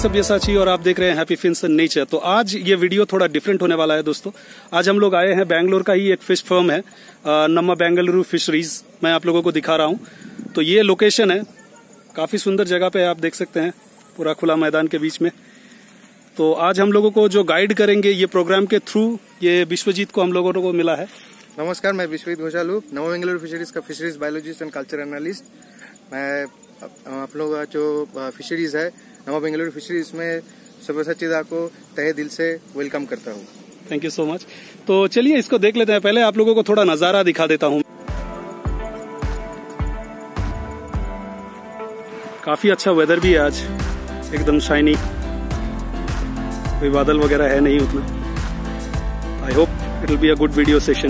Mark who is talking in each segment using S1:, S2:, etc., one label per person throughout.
S1: सब्यसाची और आप देख रहे हैं हैप्पी फिन्स एंड नेचर। तो आज ये वीडियो थोड़ा डिफरेंट होने वाला है दोस्तों। आज हम लोग आए हैं बेंगलोर का ही एक फिश फर्म है, नम्मा बेंगलुरु फिशरीज। मैं आप लोगों को दिखा रहा हूँ। तो ये लोकेशन है, काफी सुंदर जगह पे आप देख सकते हैं, पूरा खुला मैदान के बीच में। तो आज हम लोगों को जो गाइड करेंगे ये प्रोग्राम के थ्रू, ये विश्वजीत को हम लोगों को मिला है।
S2: नमस्कार, मैं विश्वजीत घोषालू, नम्मा बेंगलुरु फिशरीज का fisheries biologist and culture analyst. मैं आप लोगों का जो फिशरीज है नम्मा बेंगलुरु फिशरीज में सब्यसाची को तहे दिल से वेलकम करता हूँ।
S1: Thank you so much. तो चलिए इसको देख लेते हैं। पहले आप लोगों को थोड़ा नजारा दिखा देता हूँ। काफी अच्छा वेदर भी है आज, एकदम शाइनी, कोई बादल वगैरह है नहीं उतना। I hope it will be a good video session.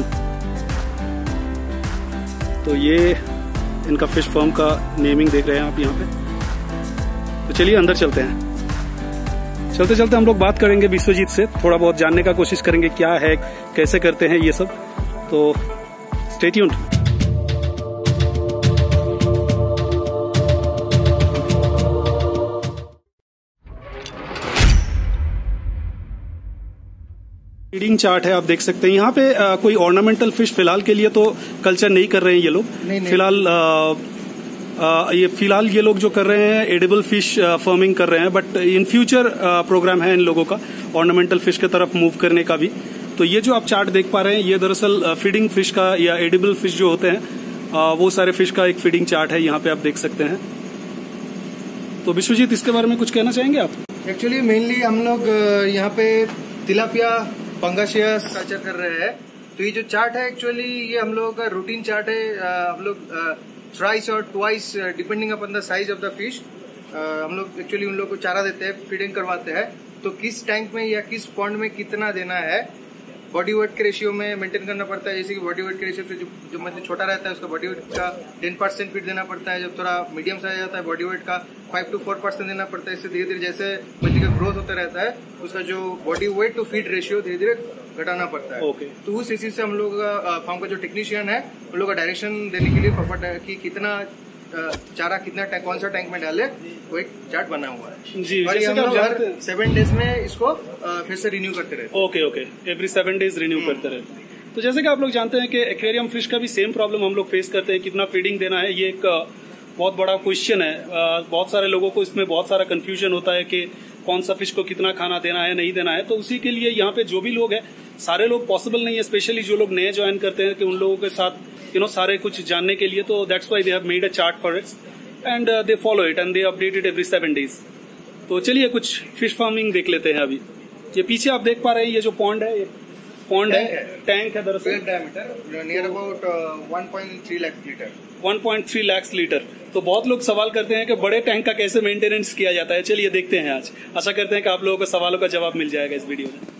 S1: तो ये इनका फिश फार्म का नेमिंग देख रहे हैं आप यहाँ पे। तो चलिए अंदर चलते हैं। चलते चलते हम लोग बात करेंगे विश्वजीत से, थोड़ा बहुत जानने का कोशिश करेंगे क्या है, कैसे करते हैं ये सब। तो स्टे ट्यून्ड। फीडिंग चार्ट है, आप देख सकते हैं यहाँ पे। कोई ऑर्नामेंटल फिश फिलहाल के लिए तो कल्चर नहीं कर रहे हैं ये लोग। फिलहाल ये लोग जो कर रहे हैं एडिबल फिश फार्मिंग कर रहे हैं, बट इन फ्यूचर प्रोग्राम है इन लोगों का ऑर्नामेंटल फिश की तरफ मूव करने का भी। तो ये जो आप चार्ट देख पा रहे हैं ये दरअसल फीडिंग फिश का या एडिबल फिश जो होते हैं वो सारे फिश का एक फीडिंग चार्ट है, यहाँ पे आप देख सकते हैं। तो विश्वजीत, इसके बारे में कुछ कहना चाहेंगे आप?
S2: एक्चुअली मेनली हम लोग यहाँ पे तिलापिया पंगासियस कल्चर कर रहे हैं। तो ये जो चार्ट है एक्चुअली ये हम लोगों का रूटीन चार्ट है। हम लोग थ्राइस और twice depending upon the size of the fish हम लोग एक्चुअली उन लोग को चारा देते हैं, फीडिंग करवाते हैं। तो किस टैंक में या किस पॉन्ड में कितना देना है बॉडी वेट के रेशियो में मेंटेन करना पड़ता है। जैसे कि बॉडी वेट के रेशियो से जो मतलब छोटा रहता है उसका बॉडी वेट का 10% फीड देना पड़ता है। जब थोड़ा मीडियम साइज आता है बॉडी वेट का 5 to 4% देना पड़ता है। इससे धीरे धीरे जैसे मछली का ग्रोथ होता रहता है उसका जो body weight to feed ratio धीरे धीरे घटाना पड़ता है। तो उस हिसाब से हम लोग का फार्म का जो टेक्नीशियन है उन लोग का डायरेक्शन देने के लिए प्रॉपर कि कितना चारा कितना कौन सा टैंक में डाले वो एक चार्ट बना हुआ है जी। और हम लोग हर 7 डेज में इसको फिर से रिन्यू करते रहते हैं।
S1: ओके, एवरी 7 डेज रिन्यू करते रहते हैं। तो जैसे कि आप लोग जानते हैं कि एक्वेरियम फिश का भी सेम प्रॉब्लम हम लोग फेस करते हैं, कितना फीडिंग देना है। ये एक बहुत बड़ा क्वेश्चन है। बहुत सारे लोगों को इसमें बहुत सारा कंफ्यूजन होता है कि कौन सा फिश को कितना खाना देना है, नहीं देना है। तो उसी के लिए यहाँ पे जो भी लोग हैं, सारे लोग पॉसिबल नहीं है, स्पेशली जो लोग नए ज्वाइन करते हैं कि उन लोगों के साथ सारे कुछ जानने के लिए। तो that's why they have made a chart for it and they follow it and they update it every 7 days. तो चलिए कुछ फिश फार्मिंग देख लेते हैं अभी। ये पीछे आप देख पा रहे हैं ये जो पॉन्ड है, ये पॉन्ड है, टैंक है दरअसल।
S2: Near about 1.3 lakh litre.
S1: 1.3 lakh litre. तो बहुत लोग सवाल करते हैं कि बड़े टैंक का कैसे मेंटेनेंस किया जाता है। चलिए देखते हैं आज। आशा करते हैं कि आप लोगों को सवालों का जवाब मिल जाएगा इस वीडियो में।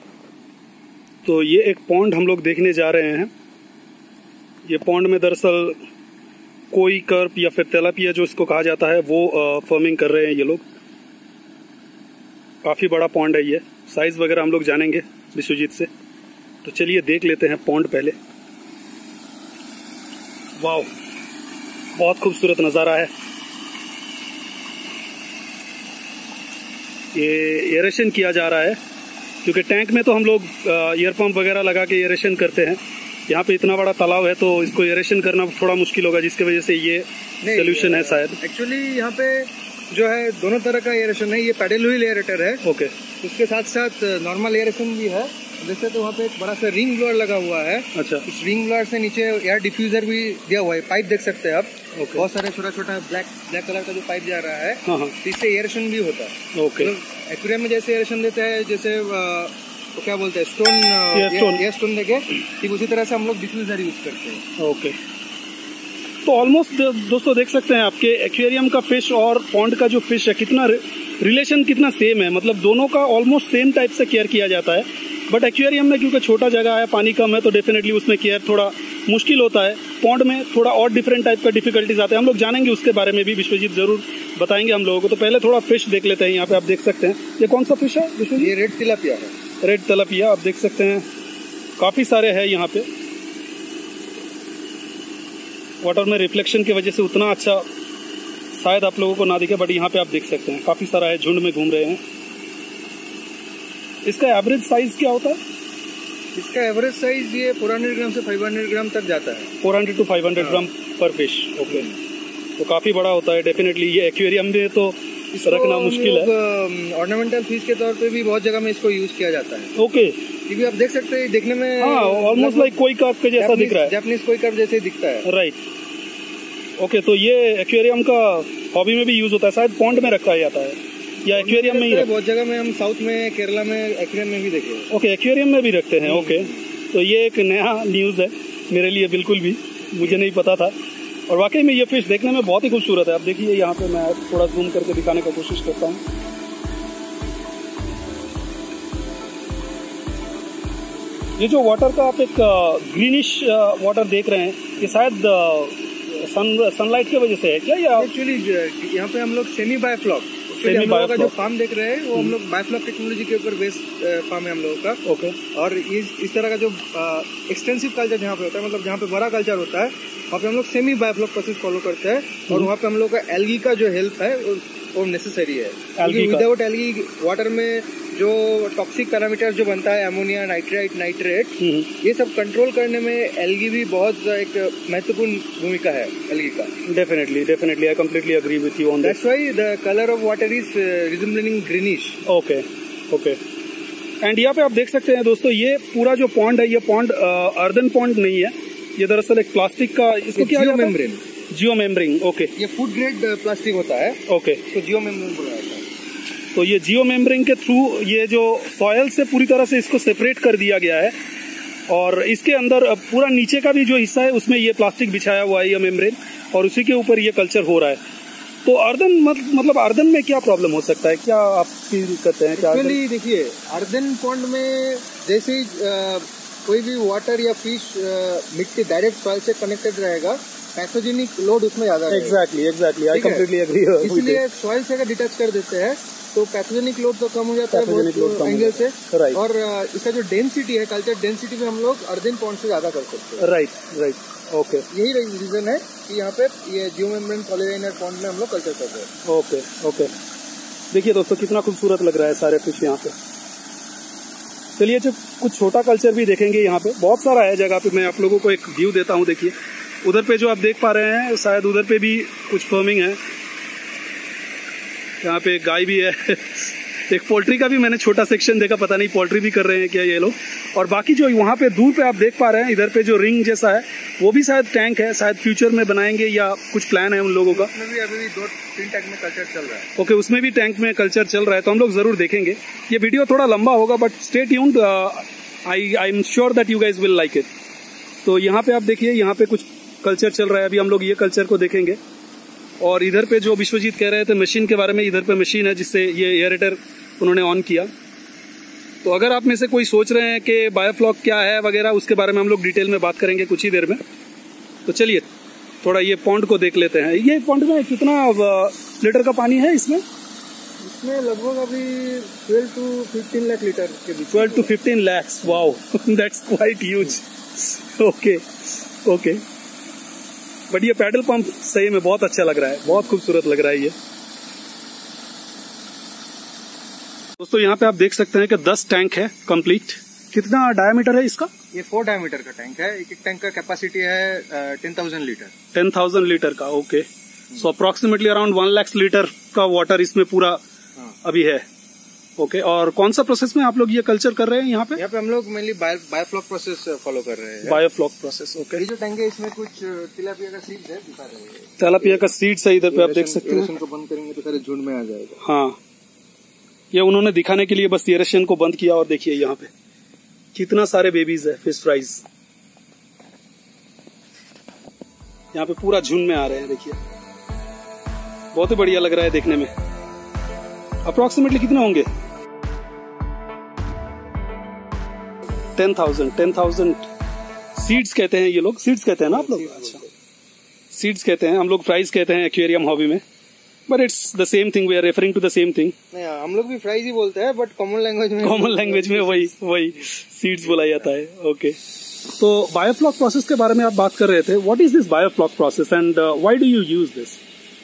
S1: तो ये एक पॉन्ड हम लोग देखने जा रहे हैं। ये पॉन्ड में दरअसल कोई कर्प या फिर तेलापिया जो इसको कहा जाता है वो फार्मिंग कर रहे हैं ये लोग। काफी बड़ा पॉन्ड है ये, साइज वगैरह हम लोग जानेंगे विश्वजीत से। तो चलिए देख लेते हैं पॉन्ड पहले। वाह, बहुत खूबसूरत नजारा है। ये एरेशन किया जा रहा है क्योंकि टैंक में तो हम लोग एयर पंप वगैरह लगा के एरेशन करते हैं। यहाँ पे इतना बड़ा तालाब है तो इसको एरेशन करना थोड़ा मुश्किल होगा, जिसकी वजह से ये सोल्यूशन है शायद।
S2: एक्चुअली यहाँ पे जो है दोनों तरह का एरेशन है। ये पैडल व्हील एरेटर है।
S1: ओके।
S2: उसके साथ साथ नॉर्मल एरेशन भी है। जैसे तो वहाँ पे एक बड़ा सा रिंग ब्लोअर लगा हुआ है।
S1: अच्छा।
S2: उस रिंग ब्लोअर से नीचे एयर डिफ्यूजर भी दिया हुआ है। पाइप देख सकते हैं आप।
S1: ओके।
S2: बहुत सारे छोटा छोटा ब्लैक कलर का जो पाइप जा रहा है।
S1: हाँ।
S2: इससे एरेशन भी होता है।
S1: ओके।
S2: एक्वेरियम में जैसे एरेशन देता है, जैसे तो क्या बोलते हैं स्टोन देके, ठीक उसी तरह से हम लोग डिफ्यूजर यूज करते हैं।
S1: ओके। तो ऑलमोस्ट दोस्तों देख सकते हैं आपके एक्वेरियम का फिश और पॉन्ड का जो फिश है कितना रिलेशन कितना सेम है। मतलब दोनों का ऑलमोस्ट सेम टाइप से केयर किया जाता है। बट एक्वेरियम में क्योंकि छोटा जगह है, पानी कम है, तो डेफिनेटली उसमें केयर थोड़ा मुश्किल होता है। पॉन्ड में थोड़ा और डिफरेंट टाइप का डिफिकल्टीज आते हैं। हम लोग जानेंगे उसके बारे में भी, विश्वजीत जरूर बताएंगे हम लोगों को। तो पहले थोड़ा फिश देख लेते हैं। यहाँ पे आप देख सकते हैं ये कौन सा फिश है विश्वजीत?
S2: ये रेड तिलापिया है।
S1: रेड तिलापिया आप देख सकते हैं, काफी सारे हैं यहाँ पे। वाटर में रिफ्लेक्शन की वजह से उतना अच्छा शायद आप लोगों को ना दिखे, बट यहाँ पे आप देख सकते हैं काफी सारा है, झुंड में घूम रहे हैं। इसका एवरेज साइज क्या होता है?
S2: इसका एवरेज साइज ये 400 ग्राम से 500 ग्राम तक जाता है।
S1: 400 to 500 ग्राम पर फिश। ओके, तो काफी बड़ा होता है डेफिनेटली। ये एक्वेरियम में तो रखना मुश्किल है।
S2: ऑर्नामेंटल फिश के तौर पे भी बहुत जगह में इसको यूज किया जाता है।
S1: ओके,
S2: क्योंकि आप देख सकते हैं देखने में
S1: ऑलमोस्ट लाइक कोई कार्प के जैसा दिख रहा है।
S2: जापानीज कोई कार्प जैसे दिखता है।
S1: राइट। ओके, तो ये एक्वेरियम का हॉबी में भी यूज होता है, शायद पॉन्ड में रखा जाता है या एक्वेरियम में ही?
S2: बहुत जगह में हम साउथ में, केरला में एक्वेरियम में भी देखे।
S1: ओके, एक्वेरियम में भी रखते हैं। ओके, तो ये एक नया न्यूज है मेरे लिए, बिल्कुल भी मुझे नहीं पता था। और वाकई में ये फिश देखने में बहुत ही खूबसूरत है। अब देखिए यहाँ पे मैं थोड़ा जूम करके दिखाने का कोशिश करता हूँ। ये जो वाटर का आप एक ग्रीनिश वाटर देख रहे हैं, ये शायद सनलाइट की वजह से है क्या? या
S2: एक्चुअली यहाँ पे हम लोग सेमी बायोफ्लॉक का जो फार्म देख रहे हैं वो हम लोग बायोफ्लॉक टेक्नोलॉजी के ऊपर बेस्ड फार्म है हम लोगों का।
S1: ओके।
S2: और इस तरह का जो एक्सटेंसिव कल्चर जहाँ पे होता है, मतलब जहाँ पे बड़ा कल्चर होता है, वहाँ पे हम लोग सेमी बायोफ्लॉक प्रोसेस फॉलो करते हैं। और वहाँ पे हम लोग का एल्गी का जो हेल्प है वो नेसेसरी है। विदाउट एल्गी वाटर में जो टॉक्सिक पैरामीटर जो बनता है, अमोनिया, नाइट्रेट, ये सब कंट्रोल करने में एल्गी भी बहुत एक महत्वपूर्ण भूमिका है एल्गी का।
S1: Definitely I completely agree with you on that.
S2: That's why the colour of water is resembling greenish.
S1: Okay. And यहाँ पे आप देख सकते हैं दोस्तों, ये पूरा जो पॉन्ड है, ये पॉन्ड अर्दन पॉन्ड नहीं है, ये दरअसल एक प्लास्टिक का, इसको क्या कहते हैं? Geo membrane. ओके,
S2: ये फूड ग्रेड प्लास्टिक होता है।
S1: ओके,
S2: तो जियो मेम्ब्रेन बोला जाता है।
S1: तो ये जियो मेम्ब्रेन के थ्रू ये जो सॉयल से पूरी तरह से इसको सेपरेट कर दिया गया है, और इसके अंदर पूरा नीचे का भी जो हिस्सा है उसमें ये प्लास्टिक बिछाया हुआ है, ये मेम्ब्रेन, और उसी के ऊपर ये कल्चर हो रहा है। तो अर्दन मतलब अर्दन में क्या प्रॉब्लम हो सकता है? क्या आप फील करते हैं? क्या
S2: देखिए, अर्दन पॉन्ड में जैसे कोई भी वाटर या फिश मिट्टी डायरेक्ट सॉइल से कनेक्टेड रहेगा, पैथोजेनिक लोड उसमें ज्यादा है।
S1: Exactly I completely agree.
S2: इसलिए सॉइल से अगर डिटैच कर देते हैं तो पैथोजेनिक लोड तो कम हो जाता है बहुत एंगल से। और इसका जो डेंसिटी है, कल्चर डेंसिटी में हम लोग अर्दन पॉन्ड से ज्यादा कर सकते हैं।
S1: राइट। ओके,
S2: यही रीजन है कि यहाँ पे ये जियो मेम्ब्रेन पॉलीलाइनर पॉन्ड में हम लोग कल्चर कर रहे हैं।
S1: ओके। देखिए दोस्तों, कितना खूबसूरत लग रहा है सारे फिश यहाँ पे। चलिए, जो कुछ छोटा कल्चर भी देखेंगे यहाँ पे, बहुत सारा है जगह पे। मैं आप लोगों को एक व्यू देता हूँ। देखिए उधर पे जो आप देख पा रहे हैं, शायद उधर पे भी कुछ फार्मिंग है। यहाँ पे एक गाय भी है। एक पोल्ट्री का भी मैंने छोटा सेक्शन देखा, पता नहीं पोल्ट्री भी कर रहे हैं क्या ये लोग। और बाकी जो वहाँ पे दूर पे आप देख पा रहे हैं, इधर पे जो रिंग जैसा है वो भी शायद टैंक है, शायद फ्यूचर में बनाएंगे या कुछ प्लान है उन लोगों का।
S2: उसमें भी अभी 2-3 टैंक में कल्चर चल रहा है।
S1: ओके, उसमें भी टैंक में कल्चर चल रहा है, तो हम लोग जरूर देखेंगे। ये वीडियो थोड़ा लंबा होगा, but stay tuned, I am sure that you guys will like it. तो यहाँ पे आप देखिए, यहाँ पे कुछ कल्चर चल रहा है। अभी हम लोग ये कल्चर को देखेंगे। और इधर पे जो विश्वजीत कह रहे थे मशीन के बारे में, इधर पे मशीन है जिससे ये एयरेटर उन्होंने ऑन किया। तो अगर आप में से कोई सोच रहे हैं कि बायोफ्लॉक क्या है वगैरह, उसके बारे में हम लोग डिटेल में बात करेंगे कुछ ही देर में। तो चलिए थोड़ा ये पॉन्ड को देख लेते हैं। ये पॉन्ड में कितना लीटर का पानी है इसमें?
S2: इसमें लगभग अभी 12 to 15 लाख लीटर के बीच।
S1: 12 to 15 lakhs, wow, that's quite huge. Okay. But ये पैडल पंप सही में बहुत अच्छा लग रहा है, बहुत खूबसूरत लग रहा है ये। दोस्तों यहाँ पे आप देख सकते हैं कि 10 टैंक है कंप्लीट। कितना डायमीटर है इसका?
S2: ये 4 डायमीटर का टैंक है। एक टैंक का कैपेसिटी है 10,000 लीटर।
S1: 10,000 लीटर का। Okay, so approximately around 1 lakh litre का वाटर इसमें पूरा अभी है। ओके, और कौन सा प्रोसेस में आप लोग ये कल्चर कर रहे हैं यहाँ पे?
S2: यहाँ पे हम लोग मेनली बायोफ्लॉक प्रोसेस फॉलो कर रहे हैं।
S1: Biofloc process. ओके,
S2: ये जो टैंक है इसमें कुछ तिलापिया का सीड्स है, दिखा रहे हैं।
S1: तिलापिया का सीड्स है, इधर पे आप देख सकते हैं।
S2: को बंद करेंगे तो सारे झुंड में आ जाएगा।
S1: हाँ, ये उन्होंने दिखाने के लिए बस एयरेशन को बंद किया। और देखिए यहाँ पे कितना सारे बेबीज है, फिश फ्राइज यहाँ पे पूरा झुंड में आ रहे हैं। देखिए बहुत ही बढ़िया लग रहा है देखने में। अप्रोक्सीमेटली कितने होंगे? 10,000 सीड्स कहते हैं ये लोग। सीड्स कहते हैं ना आप लोग? अच्छा, सीड्स कहते हैं, हम लोग फ्राइज कहते हैं एक्वेरियम हॉबी में। But it's the same thing, we are referring to the same thing.
S2: हम लोग भी फ्राइज ही बोलते हैं, बट कॉमन लैंग्वेज में
S1: वही सीड्स बोला जाता है। ओके, तो बायोफ्लॉक प्रोसेस के बारे में आप बात कर रहे थे। What is this biofloc process and why do you use this?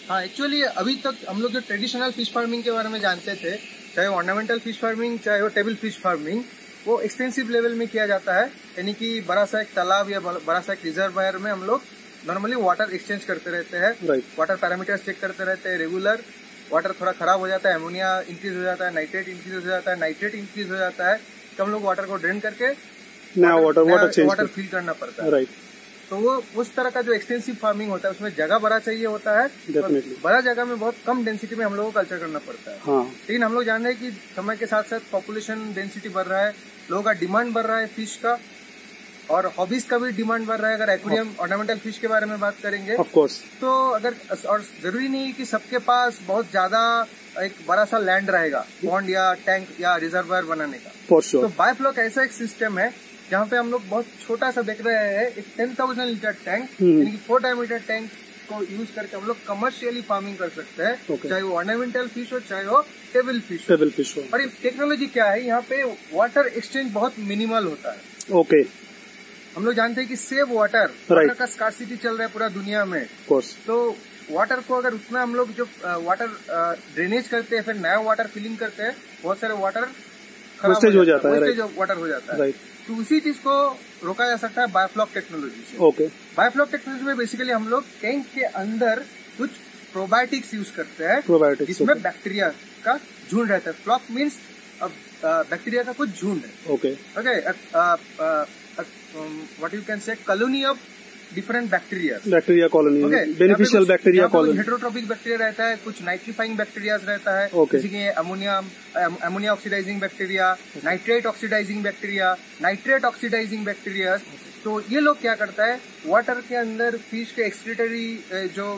S2: हाँ, एक्चुअली अभी तक हम लोग जो ट्रेडिशनल फिश फार्मिंग के बारे में जानते थे, चाहे ऑर्नामेंटल फिश फार्मिंग चाहे वो टेबल फिश फार्मिंग, वो एक्सटेंसिव लेवल में किया जाता है। यानी कि बड़ा सा एक तालाब या बड़ा सा एक रिजर्वायर में हम लोग नॉर्मली वाटर एक्सचेंज करते रहते हैं, वाटर पैरामीटर्स चेक करते रहते हैं रेगुलर। वाटर थोड़ा खराब हो जाता है, अमोनिया इंक्रीज हो जाता है, नाइट्रेट इंक्रीज हो जाता है, नाइट्रेट इंक्रीज हो जाता है, तो हम लोग वाटर को ड्रेन करके वाटर फिल करना पड़ता है। तो वो उस तरह का जो एक्सटेंसिव फार्मिंग होता है उसमें जगह बड़ा चाहिए होता है, बड़ा जगह में बहुत कम डेंसिटी में हम लोगों को कल्चर करना पड़ता है। लेकिन हम लोग जान रहे हैं कि समय के साथ साथ पॉपुलेशन डेंसिटी बढ़ रहा है, लोगों का डिमांड बढ़ रहा है फिश का, और हॉबीज का भी डिमांड बढ़ रहा है। अगर एक्वेरियम ऑर्नामेंटल फिश के बारे में बात करेंगे तो अगर, और जरूरी नहीं कि सबके पास बहुत ज्यादा एक बड़ा सा लैंड रहेगा पॉन्ड या टैंक या रिजर्वायर बनाने का। तो बायोफ्लॉक ऐसा एक सिस्टम है जहाँ पे हम लोग बहुत छोटा सा देख रहे हैं, एक 10,000 लीटर टैंक यानी कि 4 डायमीटर टैंक को यूज करके हम लोग कमर्शियली फार्मिंग कर सकते हैं। चाहे वो ऑर्नामेंटल फिश हो चाहे वो टेबल फिश हो। और ये टेक्नोलॉजी क्या है, यहाँ पे वाटर एक्सचेंज बहुत मिनिमल होता है। हम लोग जानते हैं कि सेव वाटर का स्कार्सिटी चल रहा है पूरा दुनिया में। तो वाटर को अगर उतना हम लोग जो वाटर ड्रेनेज करते हैं, फिर नया वाटर फिलिंग करते हैं, बहुत सारे वाटर वेस्टेज हो जाता है। तो उसी चीज को रोका जा सकता है बायोफ्लॉक टेक्नोलॉजी से। बायोफ्लॉक टेक्नोलॉजी में बेसिकली हम लोग टैंक के अंदर कुछ प्रोबायोटिक्स यूज करते हैं, जिसमें बैक्टीरिया का झुंड रहता है। फ्लॉक मीन्स बैक्टीरिया का कुछ झुंड है। what you can say colony of different bacteria colony, beneficial bacteria colony. Heterotrophic bacteria रहता है, कुछ नाइट्रीफाइंग बैक्टीरिया रहता है, जैसे कि ammonia oxidising bacteria, nitrate oxidising bacteria, nitrate oxidising bacteria. तो ये लोग क्या करता है, वाटर के अंदर फिश के एक्सक्रीटरी जो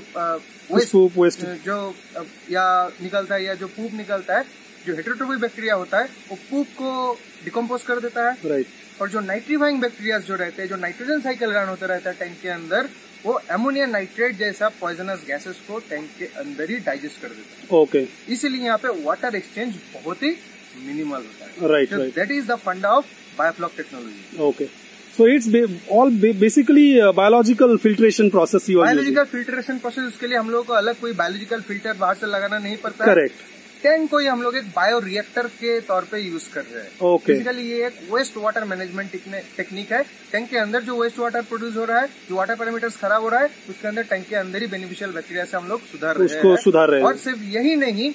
S2: वेस्ट जो या निकलता है या जो पूप निकलता है, जो हेटेरोट्रोपिक बैक्टीरिया होता है वो पूप को डिकम्पोज कर देता है। और जो नाइट्रीफाइंग बैक्टीरिया जो रहते हैं, जो नाइट्रोजन साइकिल रन होता रहता है टैंक के अंदर, वो अमोनिया नाइट्रेट जैसा पॉइजनस गैसेस को टैंक के अंदर ही डाइजेस्ट कर देता है। इसीलिए यहाँ पे वाटर एक्सचेंज बहुत ही मिनिमल होता है। That is the funda of biofloc technology.
S1: So it's all basically biological filtration process you are using.
S2: Biological filtration process, उसके लिए हम लोगों को अलग कोई बायोलॉजिकल फिल्टर बाहर से लगाना नहीं पड़ता है। करेक्ट। टैंक को ही हम लोग एक बायो रिएक्टर के तौर पे यूज कर रहे हैं। बेसिकली ये एक वेस्ट वाटर मैनेजमेंट टेक्निक है। टैंक के अंदर जो वेस्ट वाटर प्रोड्यूस हो रहा है, जो वाटर पैरामीटर्स खराब हो रहा है, उसके अंदर टैंक के अंदर ही बेनिफिशियल बैक्टीरिया से हम लोग सुधार रहे हैं। और सिर्फ यही नहीं,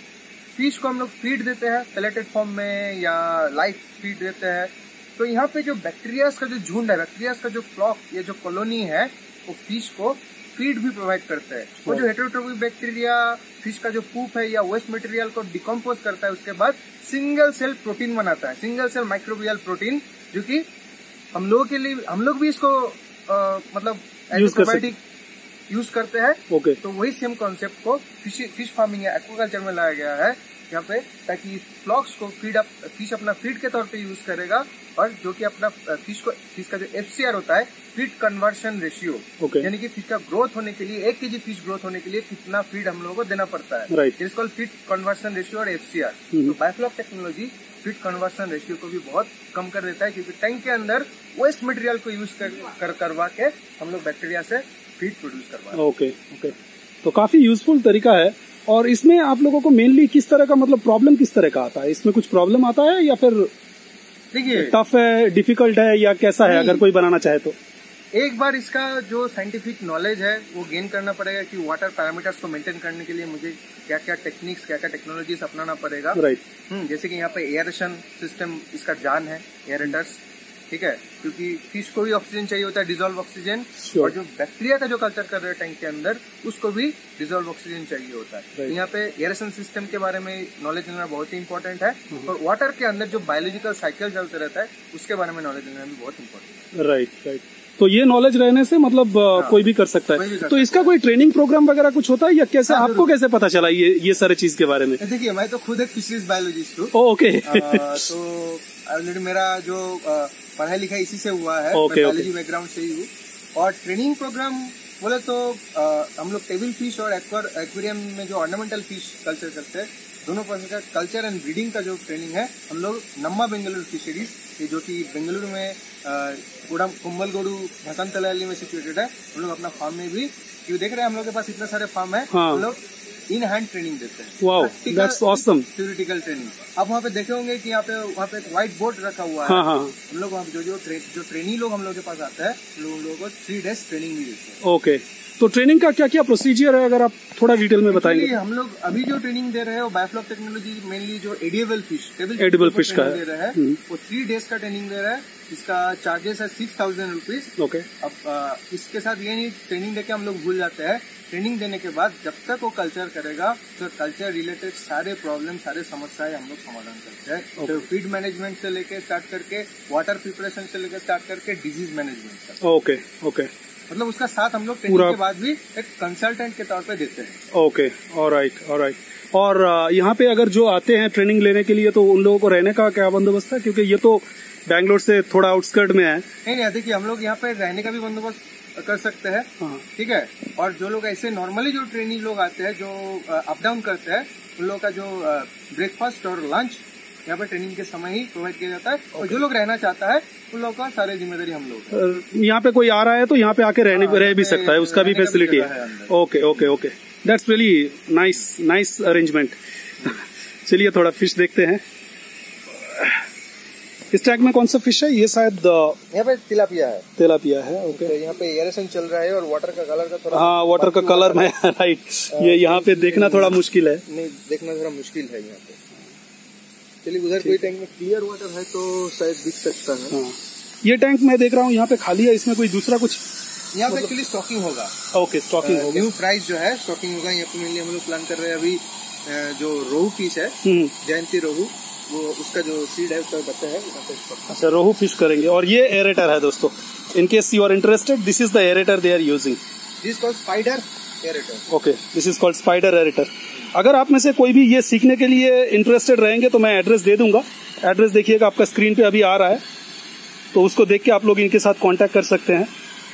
S2: फिश को हम लोग फीड देते हैं पेलेटेड फॉर्म में या लाइव फीड देते हैं। तो यहाँ पे जो बैक्टीरियाज का जो झुंड है, बैक्टीरियाज का जो फ्लॉक, ये जो कॉलोनी है, वो फिश को फीड भी प्रोवाइड करते हैं। वो जो हेटेरोट्रोपिक बैक्टीरिया फिश का जो पूप है या वेस्ट मटेरियल को डिकम्पोज करता है, उसके बाद सिंगल सेल प्रोटीन बनाता है, सिंगल सेल माइक्रोबियल प्रोटीन, जो कि हम लोगों के लिए, हम लोग भी इसको मतलब एंटीबायोटिक यूज करते हैं। तो वही सेम कॉन्सेप्ट को फिश फार्मिंग या एक्वाकल्चर में लाया गया है यहाँ पे, ताकि फ्लॉक्स को फिश अपना फीड के तौर पे यूज करेगा, और जो कि अपना फिश का जो FCR होता है, फीड कन्वर्शन रेशियो, यानी कि फिश का ग्रोथ होने के लिए, 1 kg फिश ग्रोथ होने के लिए कितना फीड हम लोगों को देना पड़ता है, it is called feed conversion ratio और FCR। तो biofloc technology feed conversion ratio को भी बहुत कम कर देता है, क्योंकि टैंक के अंदर वेस्ट मटेरियल को यूज करवा के हम लोग बैक्टीरिया से फीड प्रोड्यूस करवा।
S1: तो काफी यूजफुल तरीका है। और इसमें आप लोगों को मेनली किस तरह का, मतलब प्रॉब्लम किस तरह का आता है? इसमें कुछ प्रॉब्लम आता है या फिर
S2: देखिए
S1: टफ है, डिफिकल्ट है, या कैसा है अगर कोई बनाना चाहे तो?
S2: एक बार इसका जो साइंटिफिक नॉलेज है वो गेन करना पड़ेगा कि वाटर पैरामीटर्स को मेंटेन करने के लिए मुझे क्या क्या टेक्निक्स, क्या क्या टेक्नोलॉजीज अपनाना पड़ेगा। जैसे कि यहाँ पे एयरेशन सिस्टम इसका जान है, एयरेटर्स, ठीक है, क्योंकि फिश को भी ऑक्सीजन चाहिए होता है, डिजोल्व ऑक्सीजन, और जो बैक्टीरिया का जो कल्चर कर रहे हैं टैंक के अंदर, उसको भी डिजोल्व ऑक्सीजन चाहिए होता है। तो यहाँ पे एयरेशन सिस्टम के बारे में नॉलेज लेना बहुत ही इंपॉर्टेंट है, और वाटर के अंदर जो बायोलॉजिकल साइकिल चलते रहता है उसके बारे में नॉलेज लेना भी बहुत इंपॉर्टेंट है।
S1: राइट। तो ये नॉलेज रहने से मतलब कोई भी कर सकता है। तो इसका कोई ट्रेनिंग प्रोग्राम वगैरह कुछ होता है या कैसे? आपको कैसे पता चला ये सारे चीज के बारे में?
S2: देखिए, मैं तो खुद एक फिशरीज बायोलॉजिस्ट हूँ।
S1: ओके।
S2: तो ऑलरेडी मेरा जो पढ़ाई लिखाई इसी से हुआ है, बायोलॉजी बैकग्राउंड से ही हूँ। और ट्रेनिंग प्रोग्राम बोले तो हम लोग टेबल फिश और एक्वेरियम में जो ऑर्नामेंटल फिश कल्चर करते हैं, दोनों पर्सन का कल्चर एंड ब्रीडिंग का जो ट्रेनिंग है हम लोग नम्मा बेंगलुरु फिशरीज, ये जो कि बेंगलुरु में कुंभलगोडु भसंतलाली में सिचुएटेड है, हम लोग अपना फार्म में भी, क्यों देख रहे हैं हम लोग के पास इतने सारे फार्म है, हम लोग इन हैंड ट्रेनिंग देते हैं।
S1: Wow, that's awesome.
S2: Theoretical training आप वहाँ पे देखे होंगे कि वहाँ पे एक व्हाइट बोर्ड रखा हुआ है। हम लोग वहाँ जो ट्रेनिंग लोग हम लोग के पास आता है, हम लोगों को 3 डेज ट्रेनिंग भी देते हैं।
S1: ओके, तो ट्रेनिंग का क्या क्या प्रोसीजर है, अगर आप थोड़ा डिटेल में बताएंगे।
S2: हम लोग अभी जो ट्रेनिंग दे रहे हैं वो बायोफ्लॉक टेक्नोलॉजी मेनली जो एडिबल फिश
S1: का
S2: दे रहा है, वो 3 डेज का ट्रेनिंग दे रहा है। इसका चार्जेस है 6,000 रुपीज।
S1: ओके,
S2: अब इसके साथ ये नहीं ट्रेनिंग देके हम लोग भूल जाते हैं, ट्रेनिंग देने के बाद जब तक वो कल्चर करेगा तो कल्चर रिलेटेड सारे प्रॉब्लम, सारे समस्याएं हम लोग समाधान करते हैं। तो फीड मैनेजमेंट से लेके स्टार्ट करके, वाटर प्रिपरेशन से लेकर स्टार्ट करके, डिजीज मैनेजमेंट तक।
S1: ओके ओके,
S2: मतलब उसका साथ हम लोग ट्रेनिंग के बाद भी एक कंसल्टेंट के तौर पे देते हैं।
S1: Okay, alright. और यहाँ पे अगर जो आते हैं ट्रेनिंग लेने के लिए, तो उन लोगों को रहने का क्या बंदोबस्त है, क्योंकि ये तो बैंगलोर से थोड़ा आउटस्कर्ट में है।
S2: नहीं, देखिए हम लोग यहाँ पे रहने का भी बंदोबस्त कर सकते हैं, ठीक है। और जो लोग ऐसे नॉर्मली जो ट्रेनिंग लोग आते हैं, जो अप डाउन करते हैं, उन लोगों का जो ब्रेकफास्ट और लंच यहाँ पे ट्रेनिंग के समय ही प्रोवाइड किया जाता है। और जो लोग रहना चाहता है उन लोगों का सारी जिम्मेदारी हम लोग।
S1: यहाँ पे कोई आ रहा है तो यहाँ पे आके रह भी सकता है, उसका भी फैसिलिटी है। Okay, that's really nice arrangement. चलिए थोड़ा फिश देखते हैं। इस टैंक में कौन सा फिश है ये? शायद
S2: यहाँ पे तिलापिया है।
S1: ओके,
S2: तो यहाँ पे एयरेशन चल रहा है और वाटर का कलर का थोड़ा,
S1: हाँ, वाटर का कलर में राइट, ये यहाँ पे देखना थोड़ा मुश्किल है।
S2: नहीं, देखना थोड़ा मुश्किल है यहाँ पे। चलिए उधर कोई टैंक में क्लियर वाटर है तो शायद दिख सकता है।
S1: हाँ, ये टैंक मैं देख रहा हूँ यहाँ पे खाली है, इसमें कोई दूसरा कुछ
S2: यहाँ पे एक्चुअली स्टॉकिंग होगा।
S1: ओके, स्टॉकिंग होगा,
S2: न्यू प्राइस जो है स्टॉकिंग होगा। यहाँ पे मेनली हम लोग प्लान कर रहे हैं अभी जो रोहू फिश है, जयंती रोहू, वो उसका जो सीड है उसका बच्चा है।
S1: अच्छा, रोहू फिश करेंगे। और ये एरेटर है दोस्तों, in case you are interested, this is the aerator they are using.
S2: This called spider aerator.
S1: Okay, this is called spider aerator. अगर आप में से कोई भी ये सीखने के लिए इंटरेस्टेड रहेंगे तो मैं एड्रेस दे दूंगा। एड्रेस देखिएगा, आपका स्क्रीन पे अभी आ रहा है, तो उसको देख के आप लोग इनके साथ कांटेक्ट कर सकते हैं।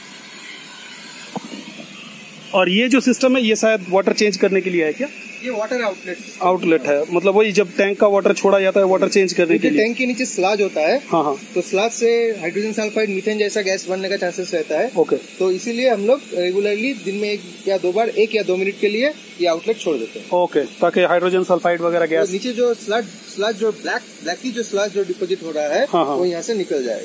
S1: और ये जो सिस्टम है ये शायद वाटर चेंज करने के लिए है क्या?
S2: ये वाटर
S1: आउटलेट है, मतलब वही जब टैंक का वाटर छोड़ा जाता है वाटर चेंज करने के लिए।
S2: टैंक के नीचे स्लाज होता है।
S1: हाँ,
S2: तो स्लाज से हाइड्रोजन सल्फाइड, मीथेन जैसा गैस बनने का चांसेस रहता है।
S1: ओके,
S2: तो इसीलिए हम लोग रेगुलरली दिन में 1 या 2 बार 1 या 2 मिनट के लिए ये आउटलेट छोड़ देते हैं।
S1: ओके, ताकि हाइड्रोजन सल्फाइड वगैरह गैस,
S2: तो नीचे जो स्लाज जो ब्लैकी जो स्लाज जो डिपोजिट हो रहा है, वो यहाँ से निकल जाए।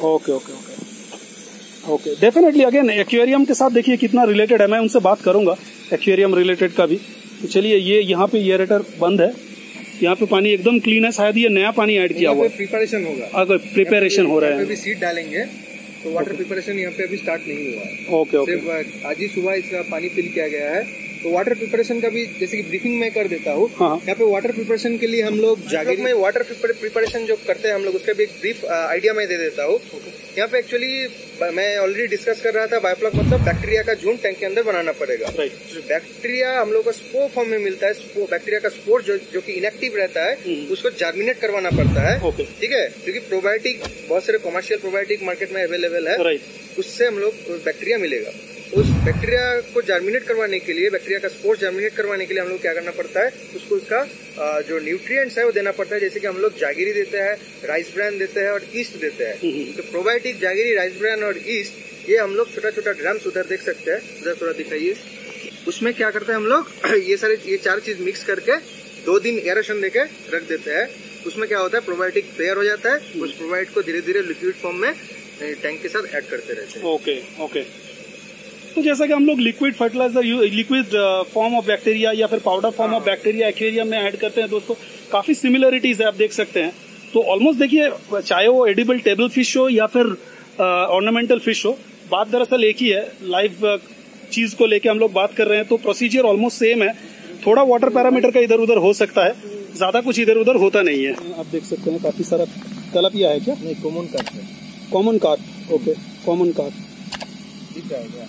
S1: Okay, definitely. अगेन एक्वेरियम के साथ देखिए कितना रिलेटेड है, मैं उनसे बात करूंगा एक्वेरियम रिलेटेड का भी। तो चलिए, ये यहाँ पे एरेटर बंद है, यहाँ पे पानी एकदम क्लीन है, शायद ये नया पानी ऐड किया हुआ है।
S2: प्रिपरेशन होगा,
S1: अगर प्रिपरेशन हो रहा है,
S2: अभी सीड डालेंगे तो वाटर प्रिपरेशन यहाँ पे अभी स्टार्ट नहीं हुआ है।
S1: ओके,
S2: सिर्फ आज ही सुबह इसका पानी फिल किया गया है। तो वाटर प्रिपरेशन का भी जैसे कि ब्रीफिंग में कर देता हूँ। यहाँ पे वाटर प्रिपरेशन के लिए हम लोग जागीर में वाटर प्रिपरेशन जो करते हैं हम लोग, उसका भी एक ब्रीफ आइडिया मैं दे देता हूँ। यहाँ पे एक्चुअली मैं ऑलरेडी डिस्कस कर रहा था, बायोफ्लॉक मतलब बैक्टीरिया का झुंड टैंक के अंदर बनाना पड़ेगा। बैक्टीरिया हम लोग को स्पोर फॉर्म में मिलता है। बैक्टीरिया का स्पोर जो कि इनएक्टिव रहता है, उसको जर्मिनेट करवाना पड़ता है, ठीक है। क्योंकि प्रोबायोटिक बहुत सारे कमर्शियल प्रोबायोटिक मार्केट में अवेलेबल है, उससे हम लोग बैक्टीरिया मिलेगा। उस बैक्टीरिया को जर्मिनेट करवाने के लिए, बैक्टीरिया का स्पोर जर्मिनेट करवाने के लिए हम लोग क्या करना पड़ता है, उसको उसका जो न्यूट्रिएंट्स है वो देना पड़ता है। जैसे कि हम लोग जागिरी देते हैं, राइस ब्रान देते हैं और ईस्ट देते हैं। तो प्रोबायोटिक, जागिरी, राइस ब्रान और ईस्ट, ये हम लोग छोटा छोटा ड्रम्स उधर देख सकते हैं, उधर थोड़ा दिखाइए। उसमें क्या करते हैं हम लोग, ये 4 चीज मिक्स करके 2 दिन एरेशन देके रख देते हैं। उसमें क्या होता है, प्रोबायोटिक तैयार हो जाता है। उस प्रोबायोटिक को धीरे धीरे लिक्विड फॉर्म में टैंक के साथ ऐड करते रहते हैं।
S1: ओके। तो जैसा कि हम लोग liquid fertiliser, liquid form of bacteria या फिर powder form of bacteria aquarium में ऐड करते हैं दोस्तों, काफी सिमिलरिटीज है, आप देख सकते हैं। तो ऑलमोस्ट देखिए, चाहे वो एडिबल टेबल फिश हो या फिर ऑर्नामेंटल फिश हो, बात दरअसल एक ही है। लाइव चीज को लेके हम लोग बात कर रहे हैं, तो प्रोसीजर ऑलमोस्ट सेम है। थोड़ा वाटर पैरामीटर का इधर उधर हो सकता है, ज्यादा कुछ इधर उधर होता नहीं है। आप देख सकते हैं काफी सारा तिलापिया है। क्या?
S2: नहीं, कॉमन कार्प है।
S1: Common carp, okay, common carp
S2: दिख रहा है क्या?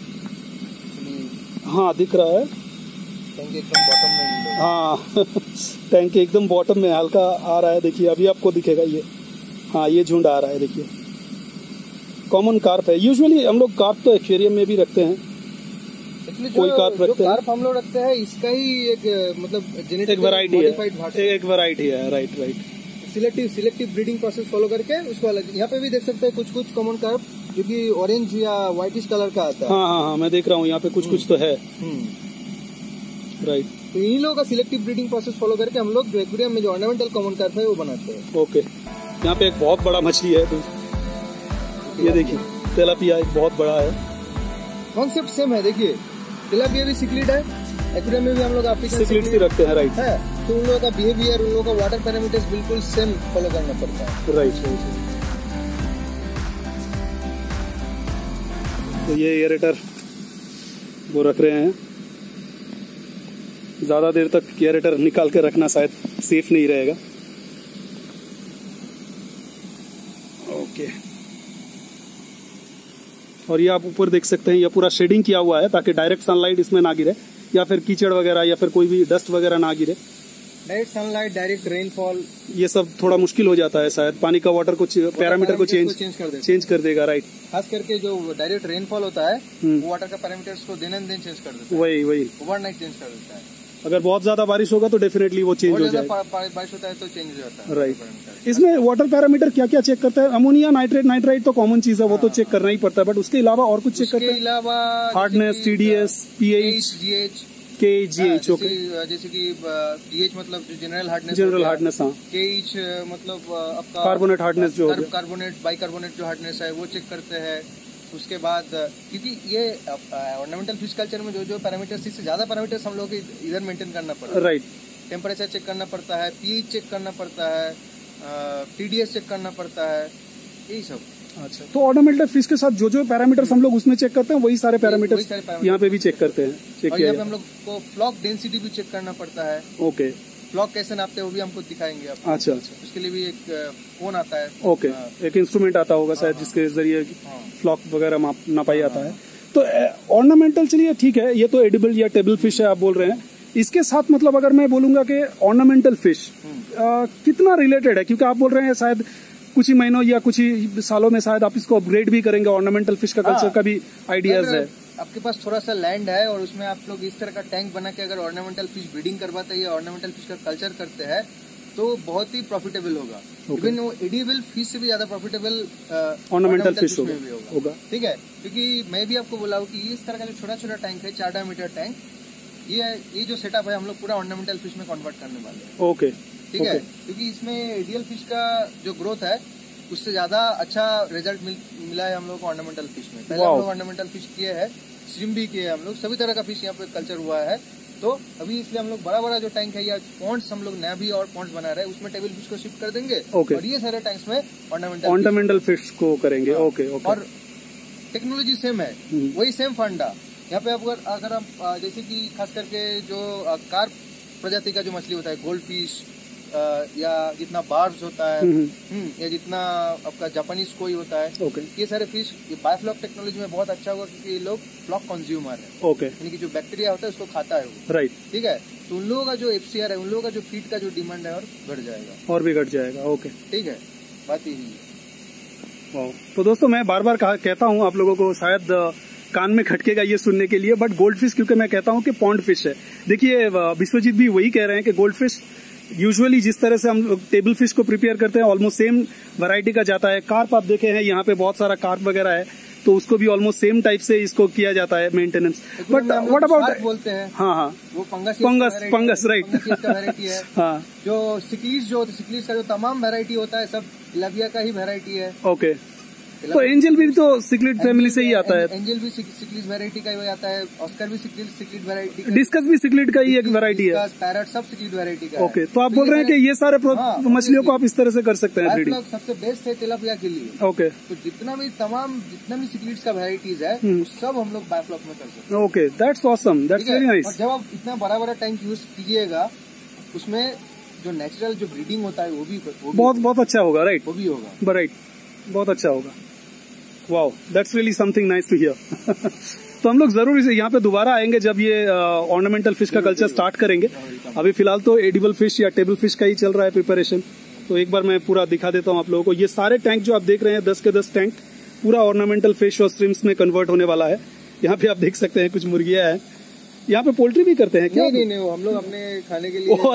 S1: हाँ, दिख रहा है।
S2: टैंक एकदम बॉटम में।
S1: हाँ टैंक एकदम बॉटम में हल्का आ रहा है, देखिए अभी आपको दिखेगा ये। हाँ, ये झुंड आ रहा है, देखिए कॉमन कार्प है। यूजुअली हम लोग कार्प तो एक्वेरियम में भी रखते हैं, कोई कार्प रखते हैं,
S2: कार्प हम लोग रखते हैं इसका ही एक मतलब
S1: एक वैरायटी है, एक वैरायटी है। Right right.
S2: Selective breeding process follow करके उसको अलग। यहाँ पे भी देख सकते हैं कुछ कॉमन कार्प जो कि ऑरेंज या व्हाइटिश कलर का आता है।
S1: हाँ, मैं देख रहा हूँ यहाँ पे कुछ तो है। राइट।
S2: तो इन्हीं लोगों का सिलेक्टिव ब्रीडिंग प्रोसेस फॉलो करके हम लोग जो एक्वेरियम में जो ऑर्नामेंटल कॉमन कार्प है वो बनाते हैं।
S1: ओके। यहाँ पे एक बहुत बड़ा मछली है, तो ये देखिए तिलापिया एक बहुत बड़ा है।
S2: कॉन्सेप्ट सेम है, देखिए तिलापिया भी सिक्लिड है, एक्वेरियम में भी हम लोग अफ्रीकन
S1: सिक्लिड ही रखते हैं। राइट
S2: है, तो उन लोगों का बिहेवियर, उन लोगों का वाटर पैरामीटर्स बिल्कुल सेम फॉलो करना पड़ता है।
S1: राइट। तो ये एयरेटर वो रख रहे हैं, ज्यादा देर तक एयरेटर निकाल के रखना शायद सेफ नहीं रहेगा। ओके। और ये आप ऊपर देख सकते हैं, ये पूरा शेडिंग किया हुआ है ताकि डायरेक्ट सनलाइट इसमें ना गिरे या फिर कीचड़ वगैरह या फिर कोई भी डस्ट वगैरह ना गिरे।
S2: डायरेक्ट सनलाइट, डायरेक्ट रेनफॉल,
S1: ये सब थोड़ा मुश्किल हो जाता है शायद। पानी का वाटर को पैरामीटर को चेंज कर देगा। राइट।
S2: खास करके जो डायरेक्ट रेनफॉल होता है वो वाटर का पैरामीटर्स को दिन एंड दिन चेंज कर देता है।
S1: वही
S2: ओवरनाइट चेंज कर देता है।
S1: अगर बहुत ज्यादा बारिश होगा तो डेफिनेटली वो चेंज हो जाएगा।
S2: बारिश होता है तो चेंज हो जाता है।
S1: राइट। इसमें वाटर पैरामीटर क्या क्या चेक करता है? अमोनिया, नाइट्राइट तो कॉमन चीज है, वो तो चेक करना ही पड़ता है, बट उसके अलावा और कुछ चेक करते हैं?
S2: उसके अलावा
S1: hardness, TDS, pH, KH। Okay.
S2: जैसे कि pH मतलब जो जनरल हार्डनेस,
S1: हाँ।
S2: KH मतलब आपका
S1: कार्बोनेट हार्डनेस, जो
S2: कार्बोनेट बाइकार्बोनेट जो हार्डनेस है वो चेक करते हैं। उसके बाद क्योंकि ये ऑर्नामेंटल फिश कल्चर में जो पैरामीटर्स, इससे ज्यादा पैरामीटर्स हम लोग इधर मेंटेन करना पड़ता है।
S1: राइट।
S2: टेम्परेचर चेक करना पड़ता है, पीएच चेक करना पड़ता है, TDS चेक करना पड़ता है, यही सब।
S1: अच्छा, तो ऑर्नामेंटल फिश के साथ जो पैरामीटर्स हम लोग उसमें चेक करते हैं वही सारे पैरामीटर्स यहाँ पे भी चेक करते हैं।
S2: और यहाँ पे हम लोग को फ्लॉक डेंसिटी भी चेक करना पड़ता है।
S1: ओके।
S2: फ्लॉक कैसे नापते हैं वो भी हमको दिखाएंगे आप।
S1: अच्छा।
S2: उसके लिए भी एक फोन आता है।
S1: ओके। एक इंस्ट्रूमेंट आता होगा शायद जिसके जरिए फ्लॉक वगैरह नापाई जाता है। तो ऑर्नामेंटल, चलिए ठीक है, ये तो एडिबल या टेबल फिश है आप बोल रहे हैं। इसके साथ मतलब अगर मैं बोलूंगा कि ऑर्नामेंटल फिश कितना रिलेटेड है, क्योंकि आप बोल रहे हैं शायद कुछ ही महीनों या कुछ ही सालों में शायद आप इसको अपग्रेड भी करेंगे, ऑर्नामेंटल फिश का कल्चर का भी आइडियाज है।
S2: आपके पास थोड़ा सा लैंड है और उसमें आप लोग इस तरह का टैंक बना के अगर ऑर्नामेंटल फिश ब्रीडिंग करवाते हैं या ऑर्नामेंटल फिश का कल्चर करते हैं तो बहुत ही प्रॉफिटेबल होगा। इवन वो एडिबल फिश से भी ज्यादा प्रॉफिटेबल
S1: ऑर्नामेंटल फिश होगा।
S2: ठीक है, क्योंकि मैं भी आपको बोला हूँ कि इस तरह का जो छोटा छोटा टैंक है, 4 डायमीटर टैंक, ये जो सेटअप है हम लोग पूरा ऑर्नामेंटल फिश में कन्वर्ट करने वाले हैं।
S1: ओके।
S2: ठीक है, क्योंकि इसमें एडियल फिश का जो ग्रोथ है उससे ज्यादा अच्छा रिजल्ट मिला है हम लोग को ऑर्नामेंटल फिश में। पहले हम लोग ऑर्नामेंटल फिश किए हैं, श्रिम्प भी किए हैं हम लोग, सभी तरह का फिश यहाँ पे कल्चर हुआ है। तो अभी इसलिए हम लोग बड़ा बड़ा जो टैंक है या पॉन्ड्स हम लोग नया भी और पॉन्ड्स बना रहे हैं, उसमें टेबल फिश को शिफ्ट कर देंगे। और ये सारे टैंक्स में
S1: ऑर्नामेंटल फिश को करेंगे। ओके।
S2: और टेक्नोलॉजी सेम है, वही सेम फंडा यहाँ पे। अगर आप जैसे कि खास करके जो कार्प प्रजाति का जो मछली होता है, गोल्ड फिश या जितना बार्ब्स होता है या जितना आपका जापानीज कोई होता है, ये सारे फिश ये बायोफ्लॉक टेक्नोलॉजी में बहुत अच्छा होगा, क्योंकि ये लोग फ्लॉक कंज्यूमर है। यानी कि जो बैक्टीरिया होता है उसको खाता है वो।
S1: राइट।
S2: ठीक है, तो उन लोगों का जो FCR है, उन लोगों का जो फीड का जो डिमांड है और घट जाएगा,
S1: और भी घट जाएगा। ओके,
S2: ठीक है, बात यही है।
S1: तो दोस्तों मैं बार बार कहता हूँ आप लोगों को, शायद कान में खटकेगा ये सुनने के लिए, बट गोल्ड फिश क्योंकि मैं कहता हूँ कि पॉन्ड फिश है। देखिए विश्वजीत भी वही कह रहे हैं कि गोल्ड फिश यूजुअली जिस तरह से हम लोग टेबल फिश को प्रिपेयर करते हैं ऑलमोस्ट सेम वैरायटी का जाता है। कार्प आप देखे हैं यहाँ पे बहुत सारा कार्प वगैरह है, तो उसको भी ऑलमोस्ट सेम टाइप से इसको किया जाता है मेंटेनेंस। बट व्हाट अबाउट
S2: बोलते हैं,
S1: हाँ,
S2: वो
S1: फंगस राइट
S2: वैरायटी है।
S1: हाँ,
S2: जो सिक्लीज का जो तमाम वैरायटी होता है सब तिलापिया का ही वैरायटी है।
S1: ओके, तो एंजल भी तो सिक्लिड फैमिली से ही आता है।
S2: एंजल भी सिक्लिड वैरायटी का ही आता है, ऑस्कर भी सिक्लिड वैरायटी,
S1: डिस्कस भी सिक्लिड का ही एक वैरायटी है,
S2: पैरट सब सिक्लिड वैरायटी का।
S1: ओके, तो आप बोल रहे हैं कि ये सारे मछलियों को आप इस तरह से कर सकते हैं ब्रीडिंग।
S2: सबसे बेस्ट है तिलापिया के लिए।
S1: ओके,
S2: तो जितना भी सिक्लिड्स का वैरायटीज है सब हम लोग बायोफ्लॉक में कर सकते हैं।
S1: Okay, that's awesome, that's very nice.
S2: जब आप इतना बड़ा बड़ा टैंक यूज कीजिएगा, उसमें जो नेचुरल जो ब्रीडिंग होता है वो भी
S1: बहुत अच्छा होगा। राइट,
S2: वो भी होगा।
S1: राइट, बहुत अच्छा होगा। Wow, that's really something nice to hear. तो हम लोग जरूर इसे यहाँ पे दोबारा आएंगे जब ये ऑर्नामेंटल फिश का कल्चर स्टार्ट करेंगे। अभी फिलहाल तो एडिबल फिश या टेबल फिश का ही चल रहा है प्रिपरेशन। तो एक बार मैं पूरा दिखा देता हूँ आप लोगों को। ये सारे टैंक जो आप देख रहे हैं 10 के 10 टैंक पूरा ऑर्नामेंटल फिश और श्रिम्प्स में कन्वर्ट होने वाला है। यहाँ पे आप देख सकते हैं कुछ मुर्गियां हैं। यहाँ पे पोल्ट्री भी करते हैं क्या?
S2: नहीं, वो हम लोग अपने खाने के लिए।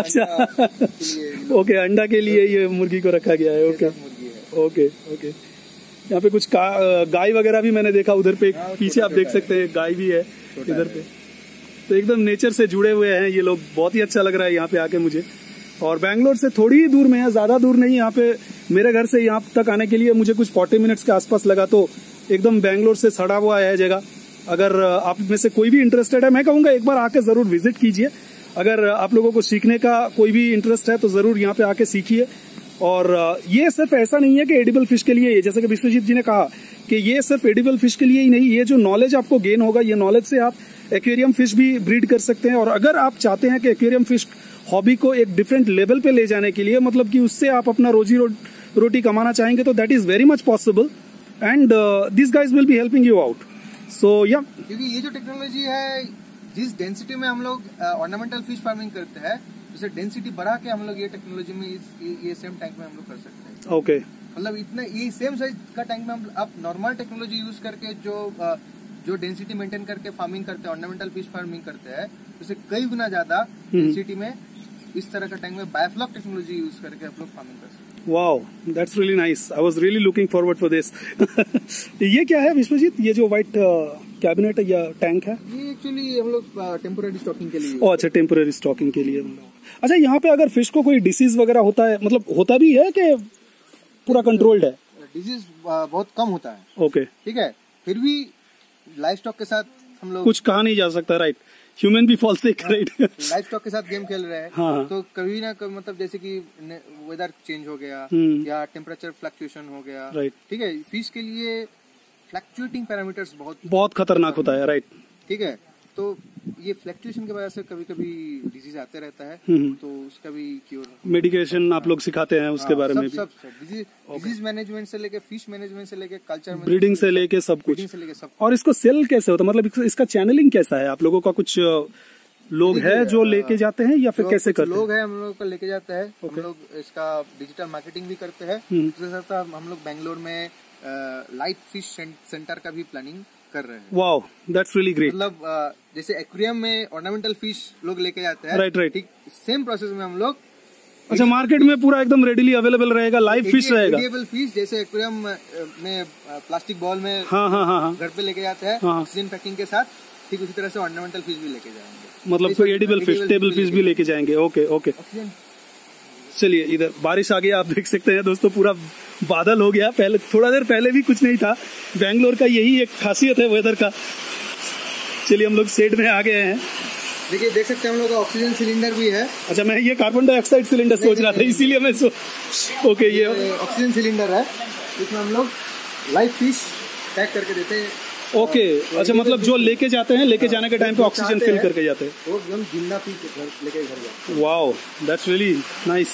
S1: अच्छा ओके, अंडा के लिए ये मुर्गी को रखा गया है। Okay okay okay. यहाँ पे कुछ गाय वगैरह भी मैंने देखा उधर पे, पीछे आप देख सकते हैं गाय भी है इधर पे। तो एकदम नेचर से जुड़े हुए हैं ये लोग, बहुत ही अच्छा लग रहा है यहाँ पे आके मुझे। और बैंगलोर से थोड़ी ही दूर में है, ज्यादा दूर नहीं। यहाँ पे मेरे घर से यहाँ तक आने के लिए मुझे कुछ 40 मिनट्स के आसपास लगा। तो एकदम बैंगलोर से सड़ा हुआ है जगह। अगर आप में से कोई भी इंटरेस्टेड है, मैं कहूँगा एक बार आके जरूर विजिट कीजिए। अगर आप लोगों को सीखने का कोई भी इंटरेस्ट है तो जरूर यहाँ पे आके सीखिए। और ये सिर्फ ऐसा नहीं है कि एडिबल फिश के लिए, जैसे कि विश्वजीत जी ने कहा कि ये सिर्फ एडिबल फिश के लिए ही नहीं, ये जो नॉलेज आपको गेन होगा, ये नॉलेज से आप एक्वेरियम फिश भी ब्रीड कर सकते हैं। और अगर आप चाहते हैं कि एक्वेरियम फिश हॉबी को एक डिफरेंट लेवल पे ले जाने के लिए, मतलब कि उससे आप अपना रोजी रोटी कमाना चाहेंगे, तो that is very much possible and this guys will be helping you out. So या
S2: क्योंकि ये जो टेक्नोलॉजी है, जिस डेंसिटी में हम लोग ऑर्नामेंटल फिश फार्मिंग करते हैं, उसे डेंसिटी बढ़ा के हम लोग ये टेक्नोलॉजी में ये सेम टैंक में हम लोग कर सकते हैं।
S1: ओके
S2: मतलब इतना ये सेम साइज का टैंक में हम आप नॉर्मल टेक्नोलॉजी यूज करके जो डेंसिटी मेंटेन करके फार्मिंग करते हैं, ऑर्नामेंटल फिश फार्मिंग करते हैं, उससे कई गुना ज्यादा डेंसिटी में इस तरह का टैंक में बायोफ्लॉक टेक्नोलॉजी यूज करके आप लोग फार्मिंग कर सकते हैं।
S1: Wow, that's really nice. I was really looking forward for this. ये क्या है विश्वजीत, ये जो व्हाइट कैबिनेट है या टैंक है?
S2: ये एक्चुअली हम लोग टेम्पोररी स्टॉकिंग के लिए।
S1: ओह अच्छा, टेम्पोररी स्टॉकिंग के लिए। अच्छा, यहाँ पे अगर फिश को कोई डिसीज वगैरह होता है, मतलब होता भी है कि पूरा कंट्रोल्ड है?
S2: डिजीज बहुत कम होता है।
S1: ओके
S2: ठीक है, फिर भी लाइफ स्टॉक के साथ हम लोग
S1: कुछ कहा नहीं जा सकता, राइट? ह्यूमन भी fall sick, right?
S2: Life stock के साथ गेम खेल रहे हैं।
S1: हाँ।
S2: तो कभी ना कभी, मतलब जैसे कि वेदर चेंज हो गया या टेम्परेचर फ्लक्चुएशन हो गया,
S1: राइट?
S2: ठीक है, फिश के लिए फ्लक्चुएटिंग पैरामीटर्स बहुत
S1: खतरनाक होता है, राइट?
S2: ठीक है, तो ये फ्लक्चुएशन की वजह से कभी कभी डिजीज आते रहता है, तो उसका भी क्योर
S1: मेडिकेशन आप लोग सिखाते हैं उसके बारे में भी?
S2: सब डिजीज मैनेजमेंट से लेके फिश मैनेजमेंट से लेके कल्चर
S1: ब्रीडिंग से लेके सब कुछ। और इसको सेल कैसे होता है, मतलब इसका चैनलिंग कैसा है? आप लोगों का कुछ लोग है जो लेके जाते हैं या फिर कैसे करते हैं?
S2: लोग हैं, हम लोग को लेके जाते हैं। हम लोग इसका डिजिटल मार्केटिंग भी करते हैं। उसके साथ हम लोग बैंगलोर में लाइट फिश सेंटर का भी प्लानिंग कर रहे हैं।
S1: Wow, that's really great.
S2: मतलब जैसे एक्वेरियम में ऑर्नामेंटल फिश लोग लेके जाते हैं,
S1: राइट?
S2: ठीक सेम प्रोसेस में हम लोग,
S1: अच्छा, मार्केट में पूरा एकदम रेडिली अवेलेबल रहेगा, लाइव फिश रहेगा।
S2: एडिबल फिश जैसे एक्वेरियम में प्लास्टिक बॉल में
S1: हाँ
S2: घर पे लेके जाते हैं ऑक्सीजन पैकिंग के साथ, ठीक उसी तरह से ऑर्नामेंटल फिश भी लेके जाएंगे।
S1: मतलब कोई एडिबल फिश, टेबल फिश भी लेके जाएंगे। Okay okay. चलिए, इधर बारिश आ गई, आप देख सकते हैं दोस्तों, पूरा बादल हो गया। पहले थोड़ा देर पहले भी कुछ नहीं था। बैंगलोर का यही एक खासियत है वेदर का। चलिए, हम लोग शेड में आ गए हैं।
S2: देखिए, देख सकते हैं हम लोग का ऑक्सीजन सिलेंडर भी है।
S1: अच्छा, मैं ये कार्बन डाइऑक्साइड सिलेंडर सोच रहा था, इसीलिए मैं ओके, ये
S2: ऑक्सीजन सिलेंडर है, इसमें हम लोग लाइव फिश पैक करके देते हैं।
S1: ओके, अच्छा, मतलब जो लेके जाते हैं, लेके जाने के टाइम पे ऑक्सीजन फिल करके जाते हैं,
S2: वो एकदम जिंदा फिश लेके घर जाते हैं।
S1: Wow, that's really nice.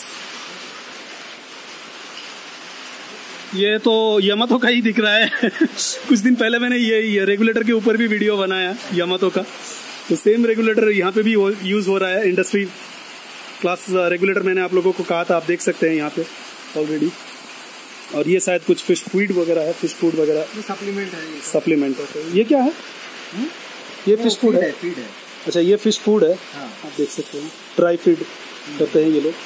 S1: ये तो यामातो का ही दिख रहा है। कुछ दिन पहले मैंने ये रेगुलेटर के ऊपर भी वीडियो बनाया यामातो का, तो सेम रेगुलेटर यहाँ पे भी यूज हो रहा है। इंडस्ट्री क्लास रेगुलेटर मैंने आप लोगों को कहा था, आप देख सकते हैं यहाँ पे ऑलरेडी। और ये शायद कुछ फिश फीड वगैरह है, फिश फूड वगैरह,
S2: सप्लीमेंट है।
S1: सप्लीमेंट ये क्या है? ये फिश फूड है?
S2: फीड है।
S1: अच्छा, ये फिश फूड है।
S2: हाँ।
S1: आप देख सकते हैं, ड्राई फीड करते हैं ये लोग।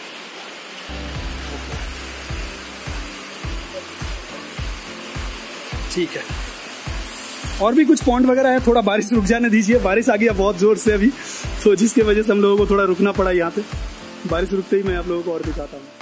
S1: ठीक है, और भी कुछ पॉइंट वगैरह है। थोड़ा बारिश रुक जाने दीजिए, बारिश आ गया बहुत जोर से अभी, तो जिसकी वजह से हम लोगों को थोड़ा रुकना पड़ा यहाँ पे। बारिश रुकते ही मैं आप लोगों को और दिखाता हूँ।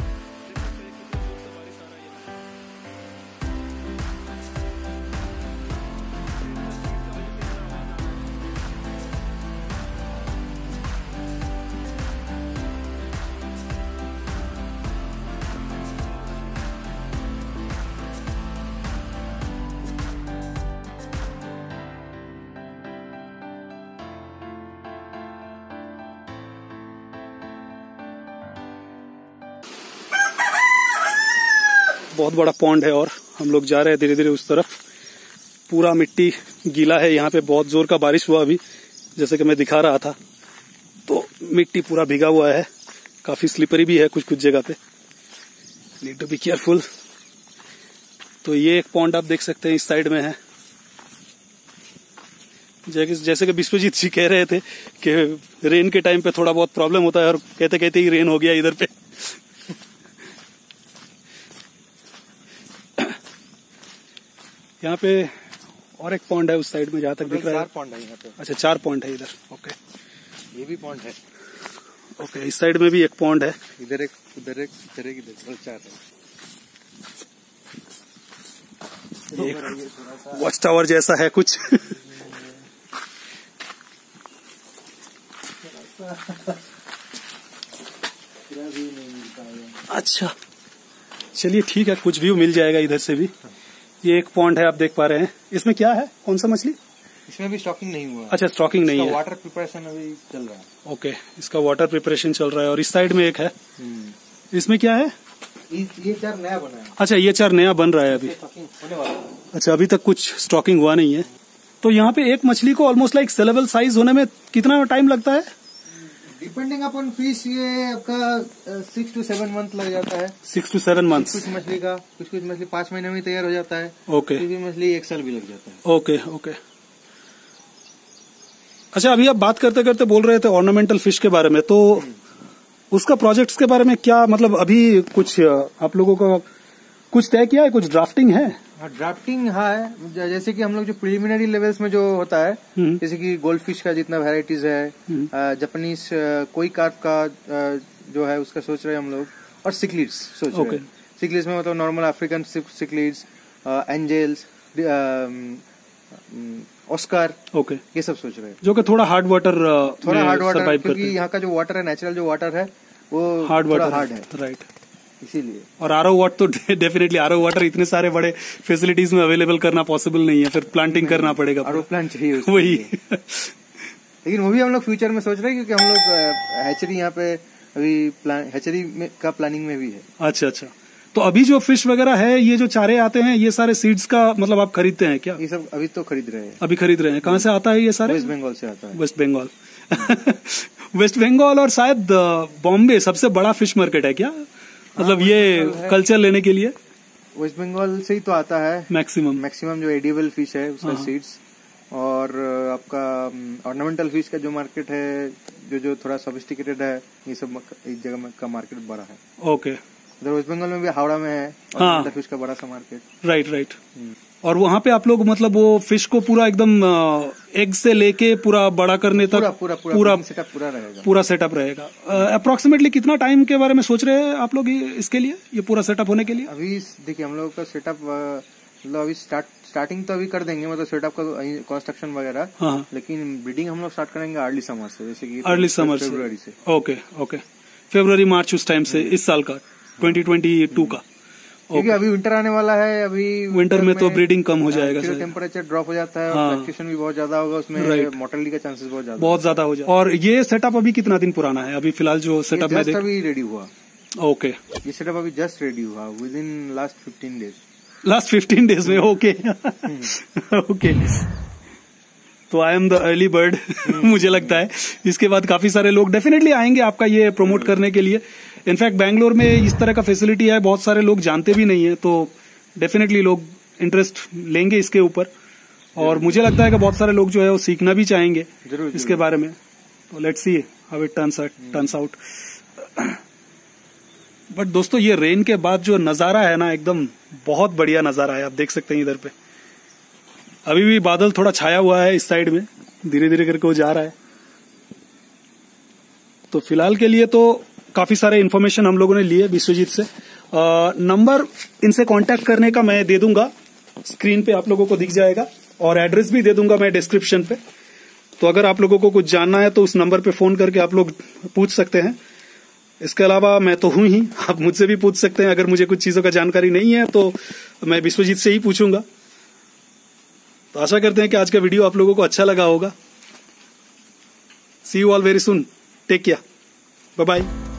S1: बहुत बड़ा पॉन्ड है और हम लोग जा रहे हैं धीरे धीरे उस तरफ। पूरा मिट्टी गीला है, यहाँ पे बहुत जोर का बारिश हुआ अभी, जैसे कि मैं दिखा रहा था, तो मिट्टी पूरा भीगा हुआ है, काफी स्लिपरी भी है कुछ कुछ जगह पे, नीड टू बी केयरफुल। तो ये एक पॉन्ड आप देख सकते हैं इस साइड में है, जैसे कि विश्वजीत जी कह रहे थे कि रेन के टाइम पे थोड़ा बहुत प्रॉब्लम होता है, और कहते कहते ही रेन हो गया इधर पे। यहाँ पे और एक पॉन्ड है उस साइड में, जहाँ तक दिख रहा है।
S2: 4 पॉन्ड है यहाँ पे।
S1: अच्छा 4 पॉन्ड है इधर। ओके,
S2: ये भी पॉन्ड है।
S1: ओके, इस साइड में भी एक पॉन्ड है।
S2: इधर एक, उधर एक, इधर एक, इधर 4 है।
S1: एक वॉच टावर जैसा है कुछ। अच्छा चलिए ठीक है, कुछ व्यू मिल जाएगा इधर से भी। ये एक पॉन्ड है, आप देख पा रहे हैं। इसमें क्या है, कौन सा मछली?
S2: इसमें भी स्टॉकिंग नहीं हुआ।
S1: अच्छा, स्टॉकिंग नहीं है।
S2: वाटर प्रिपरेशन अभी चल रहा है।
S1: ओके, इसका वाटर प्रिपरेशन चल रहा है। और इस साइड में एक है, इसमें क्या है?
S2: ये 4 नया बना है।
S1: अच्छा, ये 4 नया बन रहा है अभी।
S2: होने वाला है।
S1: अच्छा, अभी तक कुछ स्टॉकिंग हुआ नहीं है। तो यहाँ पे एक मछली को ऑलमोस्ट लाइक सेलेबल साइज होने में कितना टाइम लगता है?
S2: डिपेंडिंग अपॉन फिश, ये आपका 6 to 7 मंथ लग जाता है।
S1: 6 to 7 मंथ्स।
S2: कुछ मछली का, कुछ मछली 5 महीने में तैयार हो जाता है।
S1: ओके।
S2: कुछ मछली 1 साल भी लग जाता है।
S1: Okay okay. अच्छा, अभी आप बात करते करते बोल रहे थे ऑर्नामेंटल फिश के बारे में, तो उसका प्रोजेक्ट्स के बारे में क्या, मतलब अभी कुछ आप लोगों का कुछ तय किया है, कुछ ड्राफ्टिंग है?
S2: हाँ, ड्राफ्टिंग है। जैसे कि हम लोग जो प्रिलिमिनरी लेवल्स में जो होता है, जैसे कि गोल्ड फिश का जितना वैरायटीज है, जापानीज कोई कार्प का जो है उसका सोच रहे हैं हम लोग, और सिक्लिड्स सोच रहे हैं। सिक्लिड्स में मतलब normal African cichlids, angels, oscar,
S1: okay,
S2: ये सब सोच रहे हैं।
S1: जो कि थोड़ा हार्ड वाटर,
S2: क्योंकि यहाँ का जो वाटर है, नेचुरल जो वाटर है, वो
S1: हार्ड वाटर
S2: हार्ड है,
S1: राइट,
S2: इसीलिए।
S1: और आरओ वाटर तो डेफिनेटली आरओ वाटर इतने सारे बड़े फैसिलिटीज में अवेलेबल करना पॉसिबल नहीं है, फिर प्लांटिंग करना पड़ेगा।
S2: आरओ प्लांट चाहिए
S1: वही।
S2: लेकिन वो भी हम लोग फ्यूचर में सोच रहे हैं, क्योंकि हम लोग हैचरी यहाँ पे अभी हैचरी का प्लानिंग में भी है।
S1: अच्छा अच्छा। तो अभी जो फिश वगैरह है, ये जो चारे आते हैं, ये सारे सीड्स का मतलब आप खरीदते हैं क्या?
S2: ये सब अभी तो खरीद रहे हैं।
S1: अभी खरीद रहे हैं। कहाँ से आता है ये सारे?
S2: वेस्ट बंगाल से आता है।
S1: वेस्ट बंगाल। वेस्ट बंगाल और शायद बॉम्बे सबसे बड़ा फिश मार्केट है क्या, मतलब ये कल्चर लेने के लिए?
S2: वेस्ट बंगाल से ही तो आता है मैक्सिमम जो एडिबल फिश है उसका सीड्स। और आपका ऑर्नामेंटल फिश का जो मार्केट है, जो थोड़ा सोफिस्टिकेटेड है, ये सब इस जगह का मार्केट बड़ा है।
S1: ओके।
S2: इधर वेस्ट बंगाल में भी हावड़ा में है ऑर्नामेंटल फिश का बड़ा सा मार्केट।
S1: Right right. और वहाँ पे आप लोग मतलब वो फिश को पूरा एकदम एग से लेके पूरा बड़ा करने तक
S2: पूरा सेटअप रहेगा।
S1: पूरा सेटअप रहेगा। अप्रोक्सीमेटली कितना टाइम के बारे में सोच रहे हैं आप लोग इसके लिए, ये पूरा सेटअप होने के लिए?
S2: अभी देखिए, हम लोग का सेटअप मतलब अभी स्टार्टिंग तो अभी कर देंगे, मतलब सेटअप का कंस्ट्रक्शन वगैरह।
S1: हाँ।
S2: लेकिन ब्रीडिंग हम लोग स्टार्ट करेंगे अर्ली समर से, जैसे कि
S1: अर्ली समर से, फरवरी से। ओके ओके, फरवरी मार्च उस टाइम से, इस साल का 2022 का।
S2: क्योंकि अभी विंटर आने वाला है, अभी
S1: विंटर में तो ब्रीडिंग कम हो जाएगा,
S2: टेम्परेचर ड्रॉप हो जाता है, और फ्लक्चुएशन भी बहुत ज्यादा होगा उसमें, मोर्टेलिटी का चांसेस बहुत ज्यादा हो जाएगा।
S1: और ये सेटअप अभी कितना दिन पुराना है? अभी फिलहाल जो सेटअप में
S2: अभी रेडी हुआ।
S1: ओके,
S2: ये सेटअप अभी जस्ट रेडी हुआ within last 15 days.
S1: Last 15 days में? Okay okay. तो I am the early bird. मुझे लगता है इसके बाद काफी सारे लोग डेफिनेटली आएंगे आपका ये प्रमोट करने के लिए। इनफैक्ट बैंगलोर में इस तरह का फैसिलिटी है, बहुत सारे लोग जानते भी नहीं है, तो डेफिनेटली लोग इंटरेस्ट लेंगे इसके ऊपर। और मुझे लगता है कि बहुत सारे लोग जो है वो सीखना भी चाहेंगे इसके बारे में। तो let's see how it turns out. But दोस्तों, ये रेन के बाद जो नजारा है ना, एकदम बहुत बढ़िया नजारा है। आप देख सकते हैं इधर पे अभी भी बादल थोड़ा छाया हुआ है, इस साइड में धीरे धीरे करके वो जा रहा है। तो फिलहाल के लिए तो काफी सारे इन्फॉर्मेशन हम लोगों ने लिए विश्वजीत से। नंबर इनसे कांटेक्ट करने का मैं दे दूंगा, स्क्रीन पे आप लोगों को दिख जाएगा, और एड्रेस भी दे दूंगा मैं डिस्क्रिप्शन पे। तो अगर आप लोगों को कुछ जानना है तो उस नंबर पे फोन करके आप लोग पूछ सकते हैं। इसके अलावा मैं तो हूं ही, आप मुझसे भी पूछ सकते हैं। अगर मुझे कुछ चीजों का जानकारी नहीं है तो मैं विश्वजीत से ही पूछूंगा। तो आशा करते हैं कि आज का वीडियो आप लोगों को अच्छा लगा होगा। See you all very soon, take care, bye bye.